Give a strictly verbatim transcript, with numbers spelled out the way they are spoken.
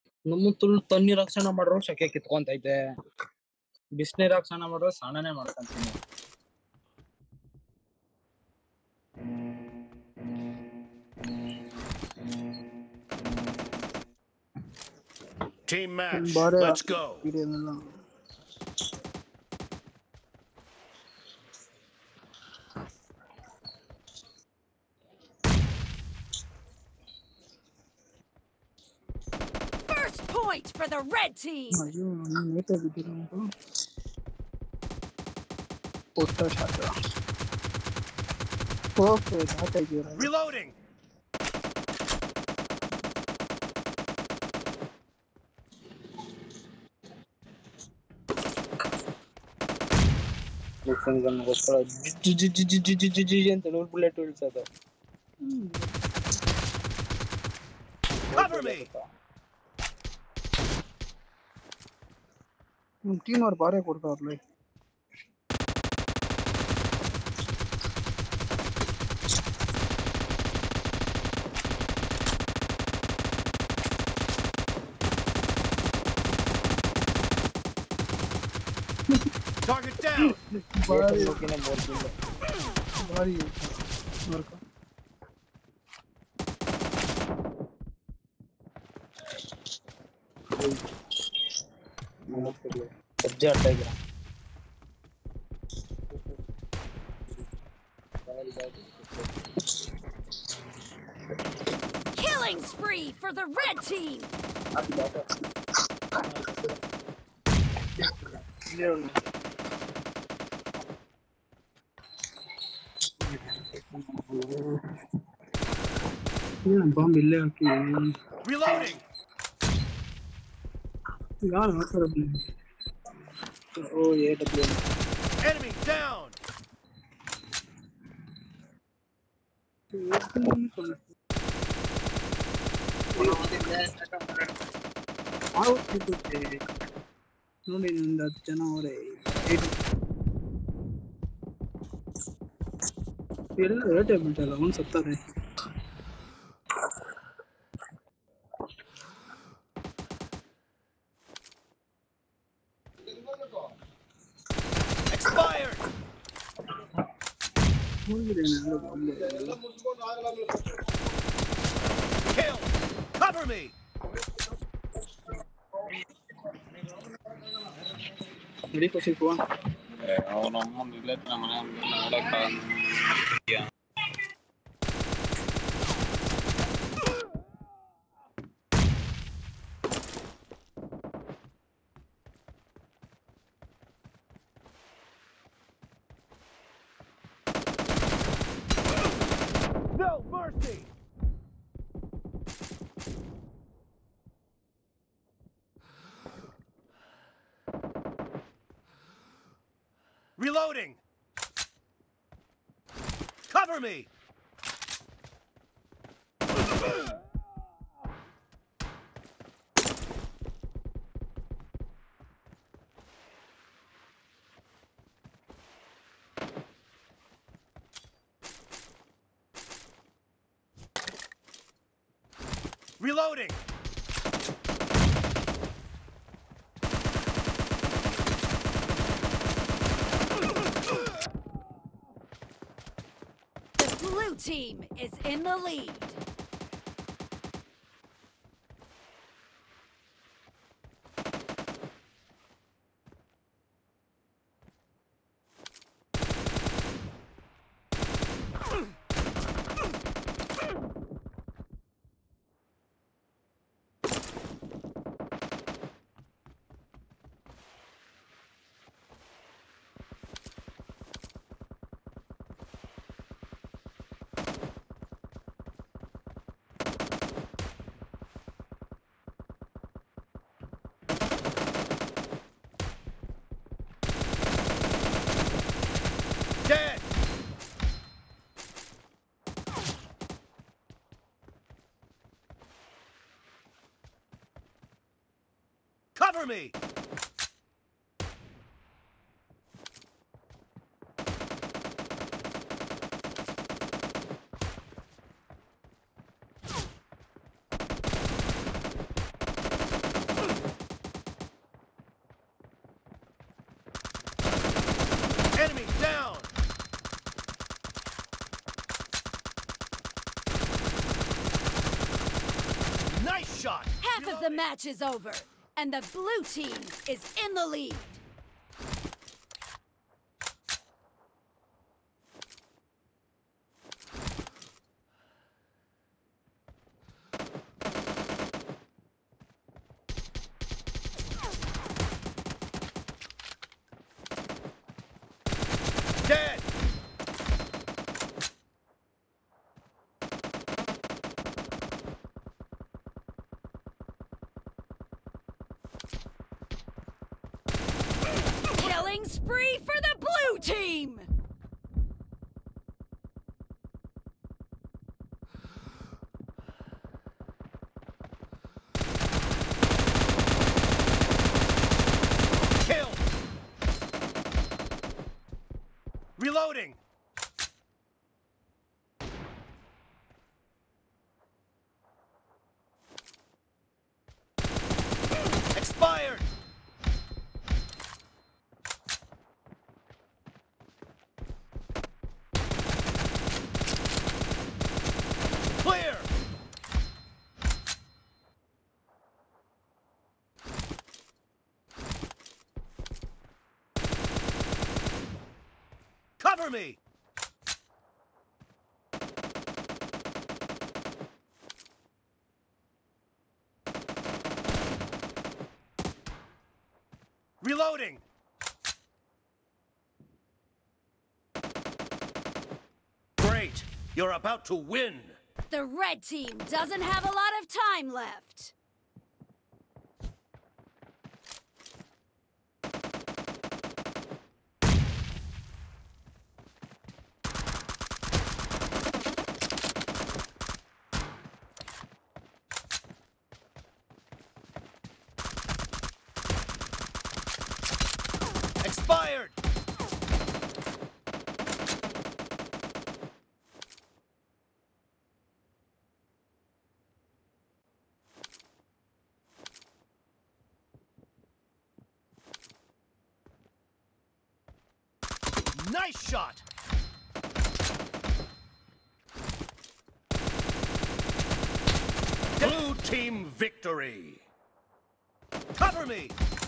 ನಮ್ಮ ತುಳು ತಣ್ಣೀರ್ ರಕ್ಷಣೆ ಮಾಡ್ರೋ ಶಕೆ ಕಿತ್ಕೊಂತೈತೆ ಬಿಸಿನೀರ್ ರಕ್ಷಣೆ ಮಾಡ್ರೋ ಸಣ್ಣನೆ ಮಾಡ್ಕೊಂತೀನಿ Team match. Let's go. First point for the red team. Reloading. Cover me. Team or bare kodtarle. Target down. Bari. Killing spree for the red team. Reloading. Oh yeah, W. Enemy down. ನೋಡಿ ಒಂದು ಹತ್ತು ಜನ ಅವರೇ ಎಲ್ಲ ರೇಟೇ ಬಿಟ್ಟಲ್ಲ ಒಂದು ಸತ್ತಾರೆ Expired. Kill. Cover me. Ready for six one. No mercy. Reloading. Cover me. Reloading. The blue team is in the lead. Dead. Cover me. the match is over, and the blue team is in the lead. Dead! Killing spree for the blue team! Kill! Reloading! Expired! Clear! Cover me! Reloading! Great! You're about to win! The red team doesn't have a lot of time left. Expired! Nice shot! Blue team victory! Cover me!